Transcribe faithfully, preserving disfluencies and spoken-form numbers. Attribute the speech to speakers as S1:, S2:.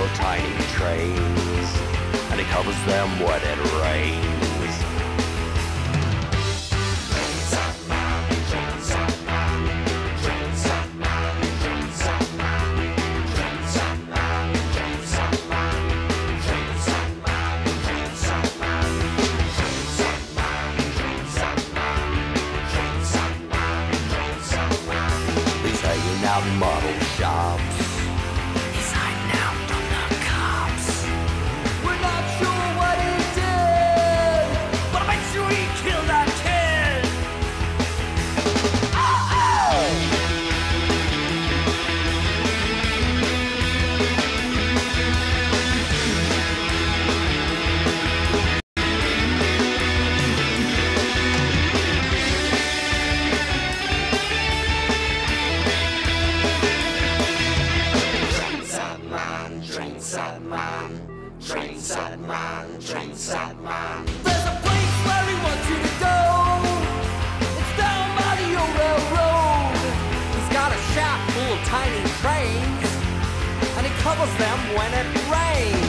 S1: of tiny trains, and it covers them when it rains. Out in model shops, he's hiding out from the cops. We're not sure what he did, but I bet sure he killed that kid. Oh, oh! Trainset Man, Trainset Man, Trainset Man. There's a place where he wants you to go. It's down by the old railroad. He's got a shack full of tiny trains, and he covers them when it rains.